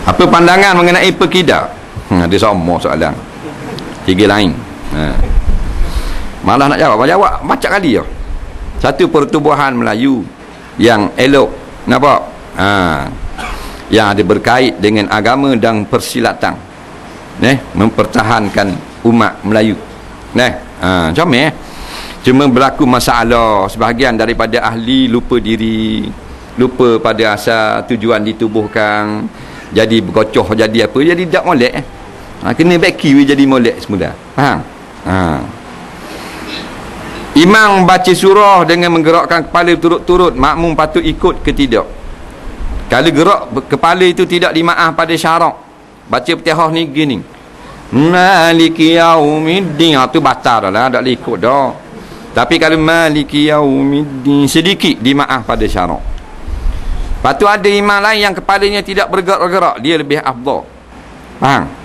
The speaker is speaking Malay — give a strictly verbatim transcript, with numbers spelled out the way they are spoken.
Apa pandangan mengenai pekidah? Hmm, dia sama soalan. Tiga lain. Ha. Malah nak jawab, jawab macam kali ya. Satu pertubuhan Melayu yang elok, nampak? Ha. Yang ada berkait dengan agama dan persilatan. Neh, mempertahankan umat Melayu. Neh, ha, macam ni eh. Cuma berlaku masalah sebahagian daripada ahli lupa diri, lupa pada asal tujuan ditubuhkan, jadi berkocoh, jadi apa, jadi tak molek eh. Ha, kena baki jadi molek semula. Faham? Ha. Imam baca surah dengan menggerakkan kepala turut-turut, makmum patut ikut ke tidak? Kalau gerak kepala itu tidak dimaaf pada syarak, baca Fatihah ni gini, Maliki yaumiddin, itu batal dah lah, tak boleh ikut dah. Tapi kalau Maliki yaumiddin sedikit dimaaf pada syarak. Lepas tu ada imam lain yang kepalanya tidak bergerak-gerak, dia lebih afdal. Faham?